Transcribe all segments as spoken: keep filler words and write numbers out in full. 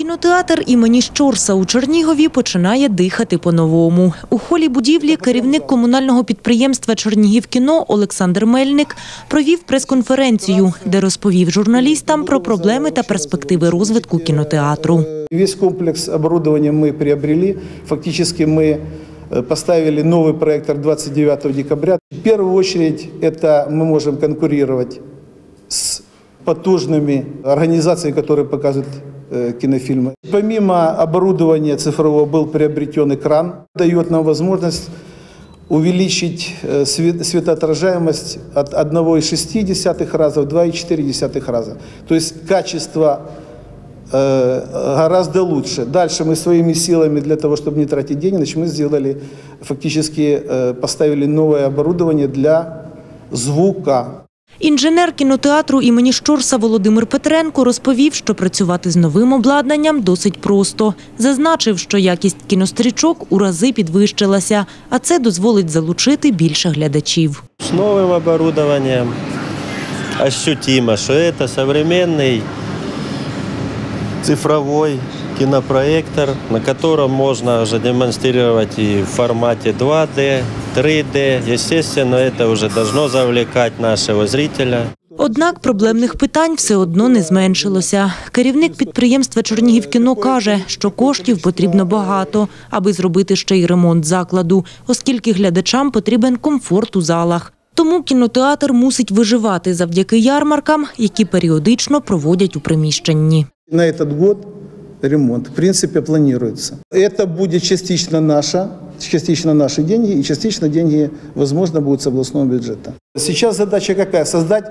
Кінотеатр імені Щорса у Чернігові починає дихати по-новому. У холі будівлі керівник комунального підприємства «Чернігівкіно» Олександр Мельник провів прес-конференцію, де розповів журналістам про проблеми та перспективи розвитку кінотеатру. Весь комплекс оборудования мы приобрели. Фактически мы поставили новый проектор двадцать девятого декабря. В первую очередь это мы можем конкурировать с потужными организациями, которые показывают кинофильмы. Помимо оборудования цифрового был приобретен экран, дает нам возможность увеличить светоотражаемость от одного и шести десятых раза в два и четыре десятых раза. То есть качество гораздо лучше. Дальше мы своими силами, для того, чтобы не тратить деньги, значит, мы сделали, фактически поставили новое оборудование для звука. Інженер кінотеатру імені Щорса Володимир Петренко розповів, що працювати з новим обладнанням досить просто. Зазначив, що якість кінострічок у рази підвищилася, а це дозволить залучити більше глядачів. З новим обладнанням ощутимо, що це сучасний цифровой кинопроектор, на котором можно уже демонстрировать и в формате два дэ, три дэ. Естественно, это уже должно завлекать нашего зрителя. Однак проблемних питань все одно не зменшилося. Керівник підприємства «Чернігівкіно» каже, що коштів потрібно багато, аби зробити ще й ремонт закладу, оскільки глядачам потрібен комфорт у залах. Тому кінотеатр мусить виживати завдяки ярмаркам, які періодично проводять у приміщенні. На этот год ремонт, в принципе, планируется. Это будет частично наша, частично наши деньги и частично деньги, возможно, будут с областного бюджета. Сейчас задача какая? Создать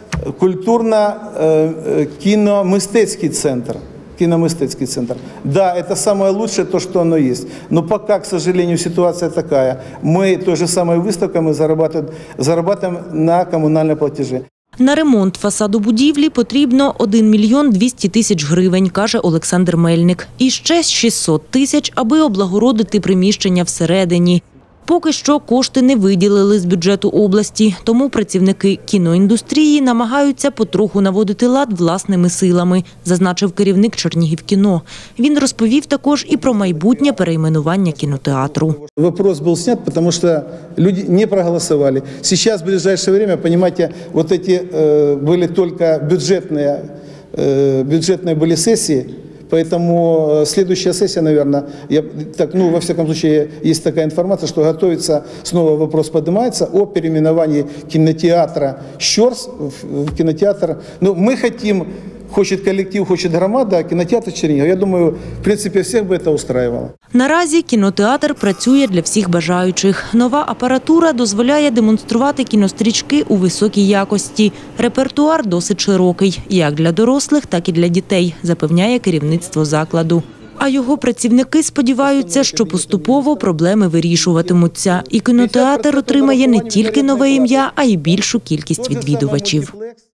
культурно-киномистецкий центр. Киномистецкий центр. Да, это самое лучшее, то, что оно есть. Но пока, к сожалению, ситуация такая. Мы той же самой выставкой мы зарабатываем, зарабатываем на коммунальные платежи. На ремонт фасаду будівлі потрібно один мільйон двісті тисяч гривень, каже Олександр Мельник. І ще шістсот тисяч, аби облагородити приміщення всередині. Поки що кошти не виділили з бюджету області, тому працівники кіноіндустрії намагаються потроху наводити лад власними силами, зазначив керівник «Чернігівкіно». Він розповів також і про майбутнє перейменування кінотеатру. Вопрос был снят, потому что люди не проголосовали. Сейчас, в ближайшее время, понимаете, вот эти э, были только бюджетные, э, бюджетные были сессии. Поэтому следующая сессия, наверное, я, так, ну, во всяком случае, есть такая информация, что готовится, снова вопрос поднимается о переименовании кинотеатра «Щорс» в кинотеатр. Ну, мы хотим, хочет коллектив, хочет громада, кинотеатр Чернігів. Я думаю, в принципе, всех бы это устраивало. Наразі кінотеатр працює для всіх бажаючих. Нова апаратура дозволяє демонструвати кінострічки у високій якості. Репертуар досить широкий, як для дорослих, так і для дітей, запевняє керівництво закладу. А його працівники сподіваються, що поступово проблеми вирішуватимуться. І кінотеатр отримає не тільки нове ім'я, а й більшу кількість відвідувачів.